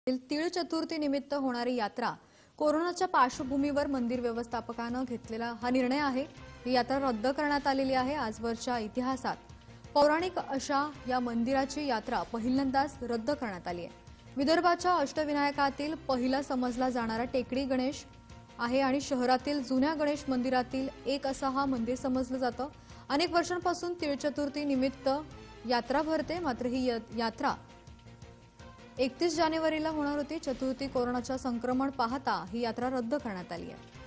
तीळ चतुर्थी निमित्त होणारी यात्रा कोरोनाच्या पार्श्वभूमीवर मंदिर व्यवस्थापकानं घेतलेला हा निर्णय आहे। ही यात्रा रद्द करण्यात आलेली आहे। आजवरच्या इतिहासात पौराणिक अशा या मंदिराची यात्रा पहिल्यांदाच रद्द करण्यात आली आहे। विदर्भाच्या अष्टविनायकातील पहिला समजला जाणारा टेकडी गणेश आहे आणि शहरातील जुन्या गणेश मंदिरातील एक असा हा मंदिर समजलं जातं। अनेक वर्षांपासून तीळ चतुर्थी निमित्त यात्रा भरते, मात्र ही यात्रा 31 जानेवारीला होणार होती। चतुर्थी कोरोनाच्या संक्रमण पाहता ही यात्रा रद्द करण्यात आली आहे।